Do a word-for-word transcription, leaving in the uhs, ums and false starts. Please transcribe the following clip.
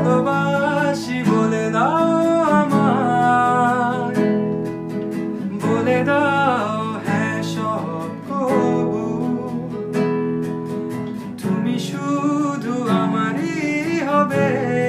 ভালোবাসি বলে দাও আমায়, বলে দাও হ্যাঁ সব কবু, তুমি শুধু আমারই হবে।